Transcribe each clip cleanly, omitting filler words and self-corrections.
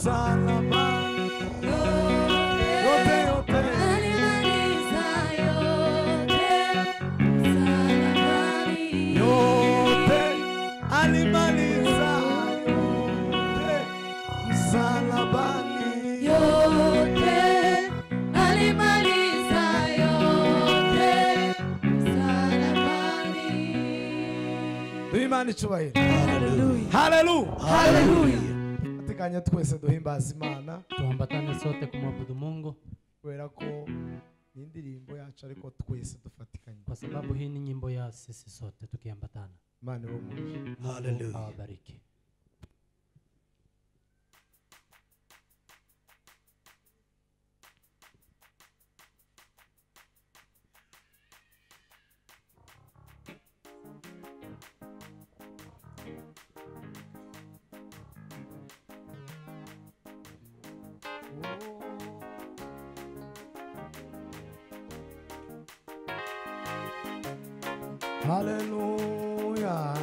msalabani, yote yote alimaliza yote msalabani, yote alimaliza yote msalabani, yote alimaliza yote msalabani. Duhimana icyubahiro. Hallelujah. Hallelujah. Hallelujah. Atekanye twese duhimbaza Imana tuambatane sote kumwabudu Mungu kubera ko ni indirimbo yacu ariko twese dufatikanye. kwa sababu hii ni nyimbo ya sisi sote tukiambatana. Imana ibamugishe. Mungu awabariki. Hallelujah.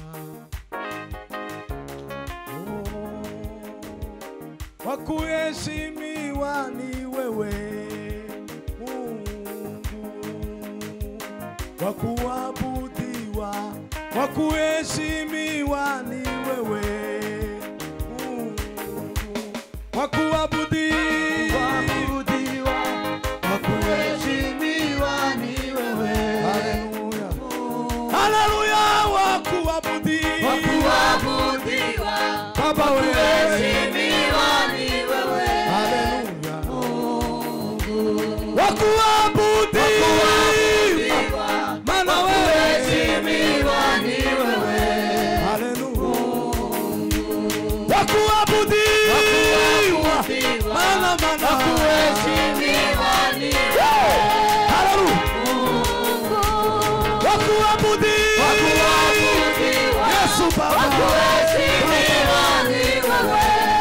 Wakuheshimiwa ni wewe Mungu, wakuabudiwa, wakuheshimiwa ni wewe Mungu, wakuabudiwa, wakuheshimiwa ni wewe. haleluya, haleluya, wakuabudiwa, Wakuabudiwa, Baba wewe, wakuheshimiwa ni wewe. haleluya, wakuabudiwa, Wakuabudiwa, Mana wewe, wakuheshimiwa ni wewe. haleluya, wakuabudiwa, Mana Wakuheshimiwa ni wewe. haleluya, wakuabudiwa, Yesu Baba, Wakuheshimiwa ni wewe.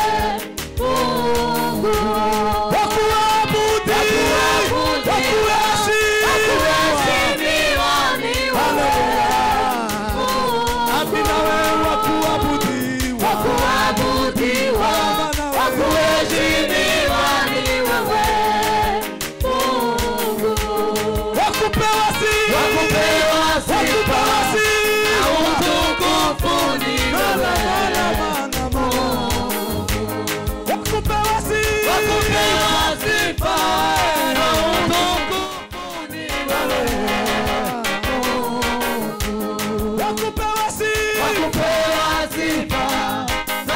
Wakuheshimiwa ni wewe. Wakuabudiwa, wakuheshimiwa ni wewe. wakupewa sifa, Na utukufu ni wewe. wakupewa sifa, Wakupewa sifa, na utukufu ni wewe. wakupewa sifa, Wakupewa sifa, na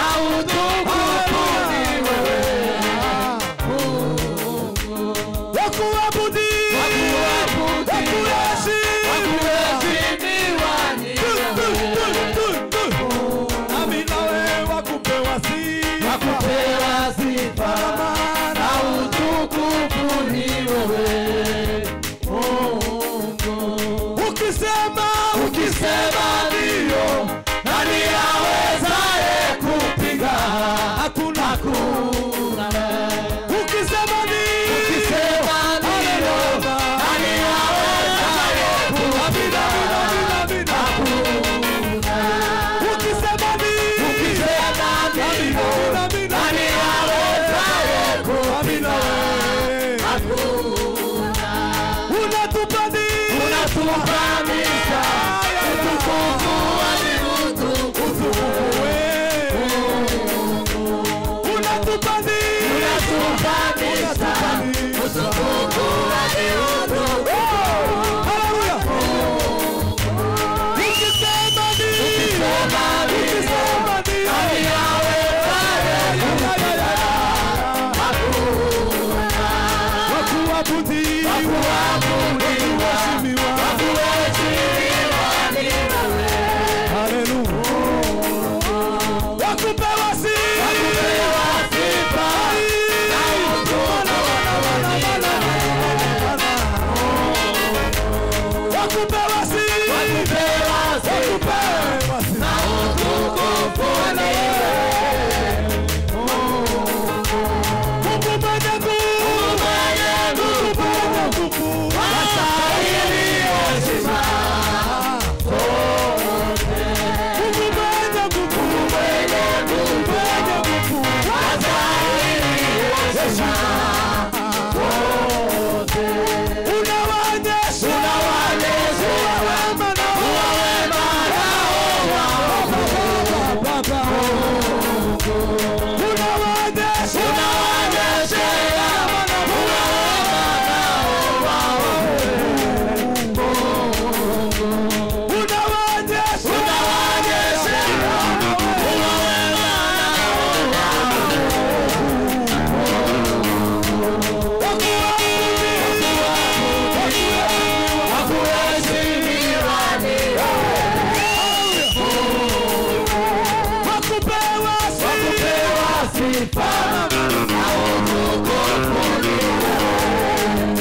sifa na utukufu ni wewe.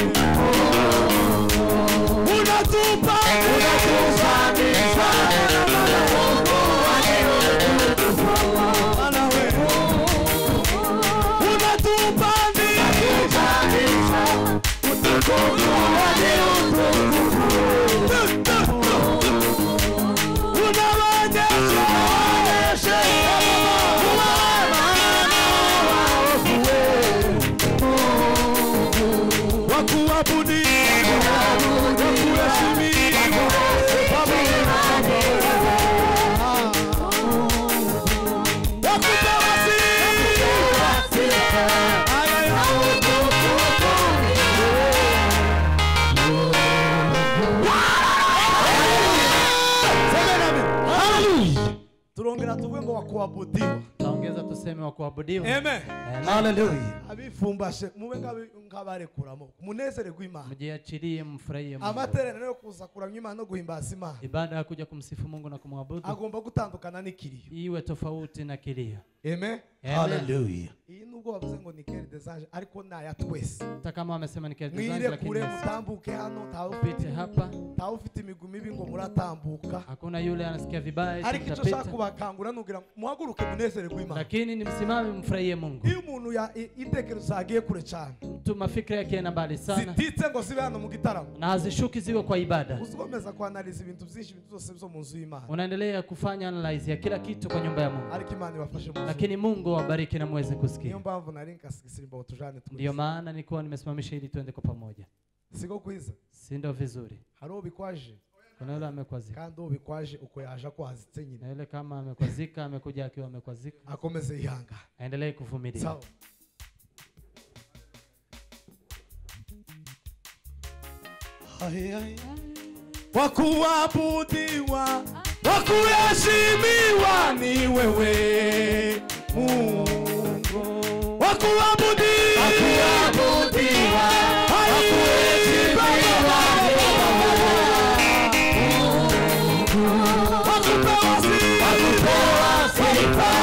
Unatupandisha Mungu unatupandisha utukufu hadi utukufu. Unawaonyesha wakuabudia wakuheshimia wakupewa sifa. Turongera tuvuge ngo wakuabudiwa. Taongeza tuseme wa kuabudiwa. Amen. Hallelujah. Abifumbashe mube ngabarekuramo munezere gw'Imana. Mjiachilie mfurahie Mungu. Amateraniro yo kuza kuramya Imana no guhimbaza Imana. Ibada ya kuja kumsifu Mungu na kumwabudu Agomba gutandukana n'ikiriyo. iwe tofauti na kilio. Amen. Hallelujah. Iyi nubwo bavuze ngo ni kere desange ariko naya twese. Hata kama wamesema ni kilio Mwire lakini kure mutambuke hano pite hapa ufite imigumi mibi ngo muratambuka. hakuna yule anasikia vibaya Ariko icyo tutapita. shaka kubakangura nugira muhaguruke munezere gw'Imana. Lakini ni msimame mfurahie Mungu. Iyo umuntu ya intekerezo zagiye kure cyane. Mtu mafikira yake yana mbali sana Zititse ngo sibe hano mu gitaramo. na hazishuki ziwe kwa ibada. Uzigomeza kuanaliza ibintu byinshi byose byo mu nzu y'Imana. Unaendelea kufanya analyze ya kila kitu kwa nyumba ya Mungu. Ariko Imana ibafashe mu. Lakini Mungu awabariki na muweze Niyo kusikia. mpamvu nari nkasigisimba tujane twese. Ndio maana nilikuwa nimesimamisha ili tuende kwa pamoja. Sigo kwiza. Si ndio vizuri? Haro bikwaje. Kuna yule amekwazika. Kandi ubikwaje uko yaje kwazitse nyine. Na yule kama amekwazika amekuja akiwa amekwazika. Akomeze ihanga. Aendelee kuvumilia. Sawa. Wakuabudiwa, wakuheshimiwa ni wewe Mungu. Wakuabudiwa, wakuheshimiwa ni wewe Mungu. Wakupewa sifa.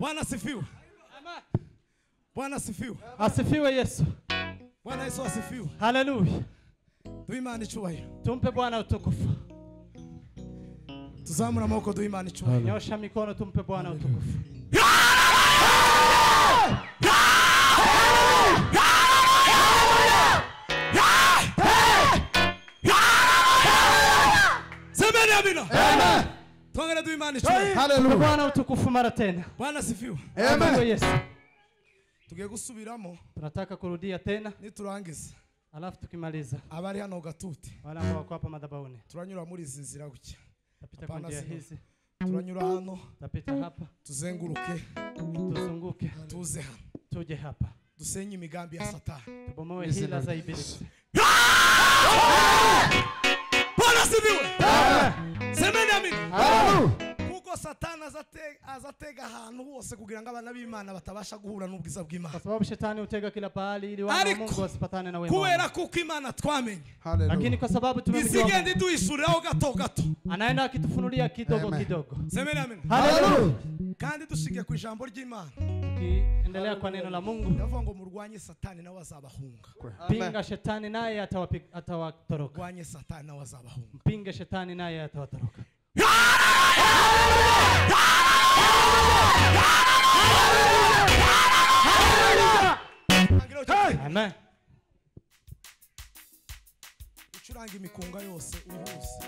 Bwana asifiwe. Bwana asifiwe. Asifiwe Yesu. Bwana Yesu asifiwe. Haleluya. Duhe Imana icyubahiro. Tumpe Bwana utukufu. Tuzamura amaboko duhe Imana icyubahiro. Nyosha mikono tumpe Bwana utukufu. Semeni amina. Amen. Tuongere duhe Imana icyubahiro. Tumpe Hallelujah. Bwana utukufu mara tena. Bwana asifiwe. Asifiwe Amen. Yesu. Tugiye gusubiramo Tunataka kurudia tena niturangiza. alafu tukimaliza Abari hano gatuti. wale ambao wako hapa madhabahuni. Turanyura muri izi nzira gutya. Tapita kwa njia hizi. Turanyura hano, Tapita hapa. tuzenguruke, Tuzunguke. tuze hano. Tuje hapa. Dusenye imigambi ya Satani. Tubomoe hila za ibilisi. Bwana asifiwe. Amen. Semeni amina. Hallelujah. Kuko Satani azatega ahantu hose kugira ngo abana b'Imana batabasha guhura n'ubwiza bw'Imana. Kwa sababu shetani hutega kila pahali ili wana wa Ariko, Mungu wasipatane na wema. Kubera kuko Imana twamenye. Lakini Hallelujah. kwa sababu tumemjua Izigende Mungu, duhishuriraho gato gato. anaenda akitufunulia kidogo Amen. kidogo. Semeni amina. Haleluya. Kandi dushingiye ku ijambo ry'Imana. Tukiendelea kwa neno la Mungu, Yavuga ngo murwanye Satani nawe azabahunga. pinga shetani naye atawatoroka. Rwanye Satani nawe azabahunga. Mpinge shetani naye atawatoroka. Amen. Ucuranga imikunga yose uyihuse.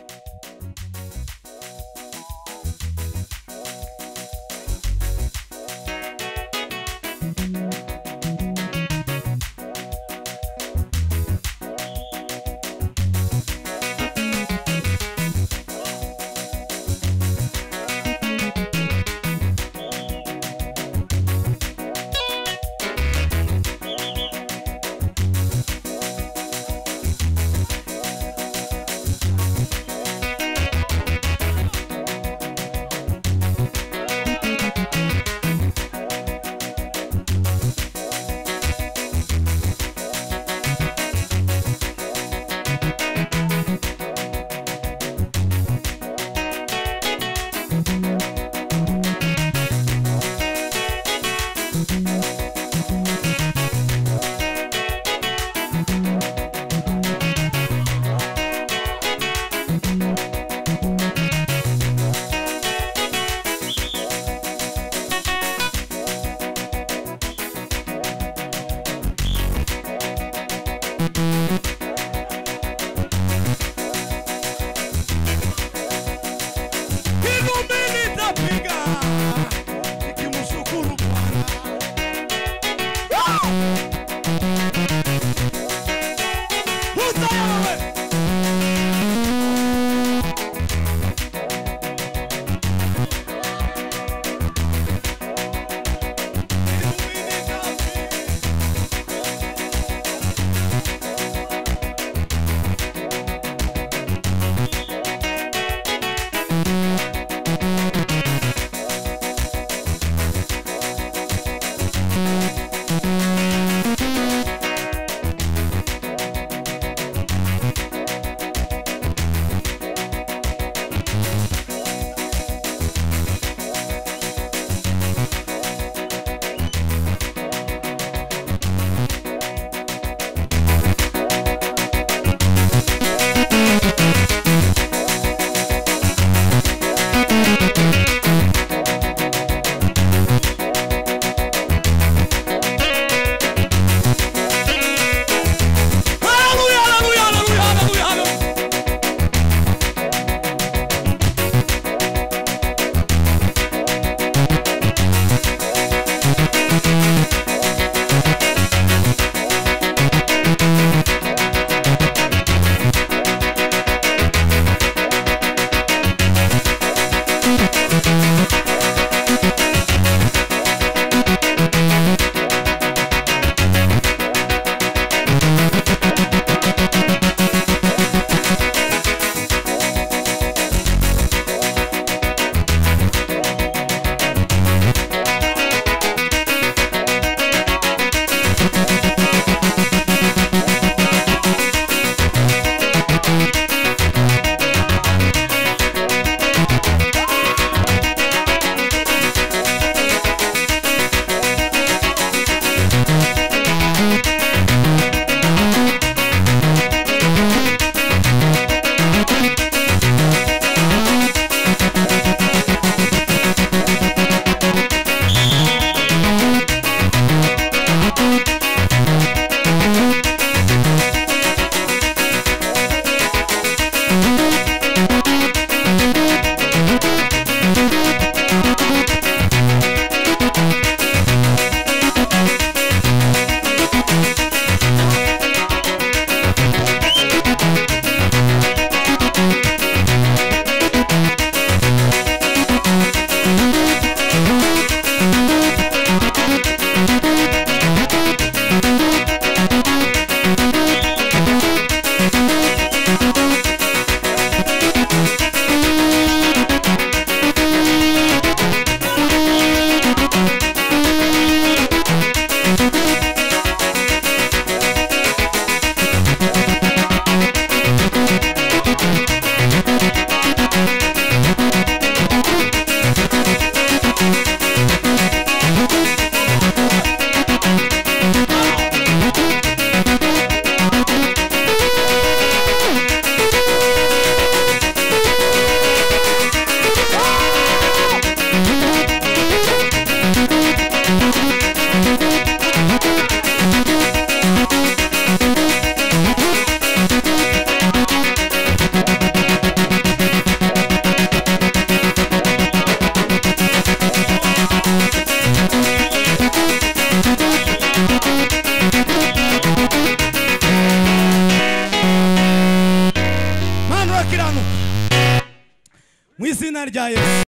mu izina rya Yesu